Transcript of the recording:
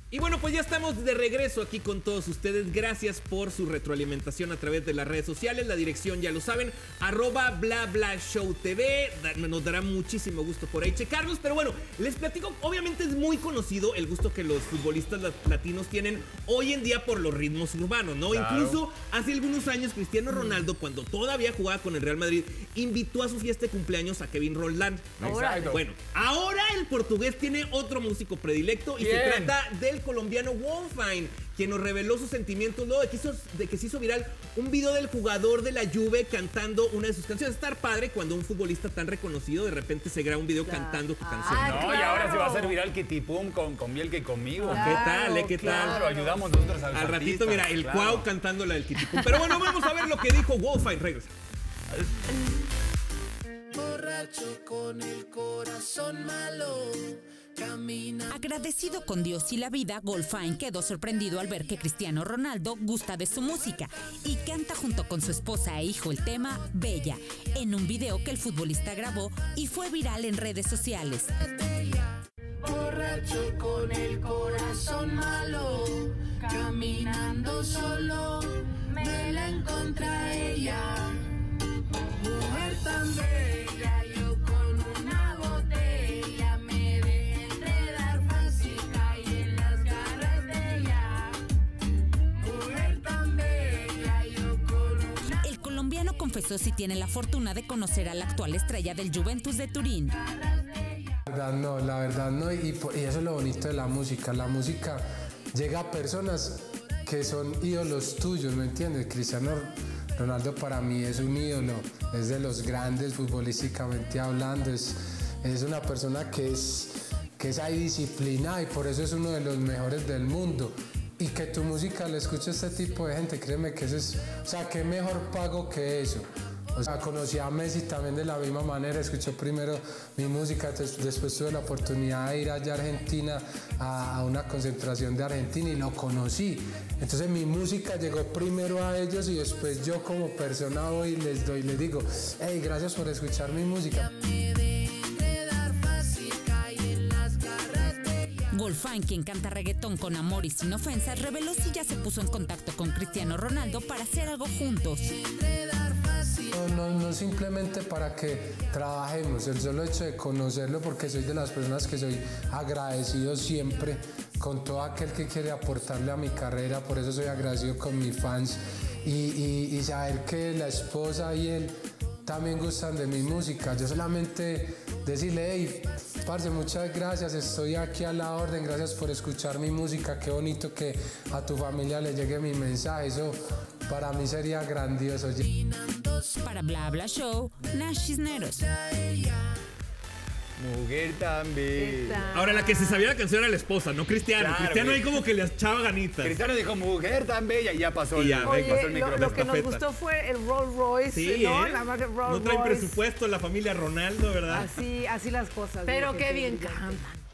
Y bueno, pues ya estamos de regreso aquí con todos ustedes. Gracias por su retroalimentación a través de las redes sociales. La dirección ya lo saben, @BlaBlaShowTV. Nos dará muchísimo gusto por ahí checarlos. Pero bueno, les platico, obviamente es muy conocido el gusto que los futbolistas latinos tienen hoy en día por los ritmos urbanos, ¿no? Claro. Incluso hace algunos años Cristiano Ronaldo, cuando todavía jugaba con el Real Madrid, invitó a su fiesta de cumpleaños a Kevin Roldán. Exacto. Bueno, ahora el portugués tiene otro músico predilecto y se trata del colombiano Wolfine, quien nos reveló sus sentimientos luego de que se hizo viral un video del jugador de la Juve cantando una de sus canciones. Estar padre cuando un futbolista tan reconocido de repente se graba un video cantando tu canción. No, claro. Y ahora se va a hacer viral Kitipum con Bielke y conmigo. Claro, ¿qué tal? ¿Qué tal? Claro, ayudamos nosotros a los al ratito, artistas, mira, el Cuau cantando la del Kitipum. Pero bueno, vamos a ver lo que dijo Wolfine. Regresa. Borracho con el corazón malo. Agradecido con Dios y la vida, Wolfine quedó sorprendido al ver que Cristiano Ronaldo gusta de su música y canta junto con su esposa e hijo el tema Bella, en un video que el futbolista grabó y fue viral en redes sociales. Borracho con el corazón malo, caminando solo, me la encontré a ella. Mujer tan bella, yo con una botella me dejé enredar fácil, caí en las garras de ella. Mujer tan bella, yo con una... El colombiano confesó si tiene la fortuna de conocer a la actual estrella del Juventus de Turín. La verdad no, y eso es lo bonito de la música. La música llega a personas que son ídolos tuyos, ¿me entiendes? Cristiano Ronaldo para mí es un ídolo, es de los grandes futbolísticamente hablando, es una persona que es ahí disciplinada y por eso es uno de los mejores del mundo. Y que tu música la escuche este tipo de gente, créeme que eso es, o sea, qué mejor pago que eso. O sea, conocí a Messi también de la misma manera, escuchó primero mi música, después tuve la oportunidad de ir allá a Argentina a una concentración de Argentina y lo conocí. Entonces mi música llegó primero a ellos y después yo como persona voy y les digo, hey, gracias por escuchar mi música. Wolfine, quien canta reggaetón con amor y sin ofensas, reveló si ya se puso en contacto con Cristiano Ronaldo para hacer algo juntos. No simplemente para que trabajemos, el solo hecho de conocerlo, porque soy de las personas que soy agradecido siempre con todo aquel que quiere aportarle a mi carrera, por eso soy agradecido con mis fans y saber que la esposa y él también gustan de mi música. Yo solamente decirle, hey, parce, muchas gracias, estoy aquí a la orden, gracias por escuchar mi música, qué bonito que a tu familia le llegue mi mensaje, eso para mí sería grandioso. Para Bla Bla Show, Nash Cisneros. Mujer también. Ahora, la que se sabía la canción era la esposa, no Cristiano. Claro, Cristiano ahí como que le echaba ganitas. Cristiano dijo, mujer tan bella, y ya pasó, Y ya, pasó el micrófono. Lo que nos gustó fue el Rolls Royce, sí, ¿no? ¿eh? La marca Rolls No traen Royce. presupuesto la familia Ronaldo, ¿verdad? Así las cosas. Pero ¿no? qué bien brillante. cantan.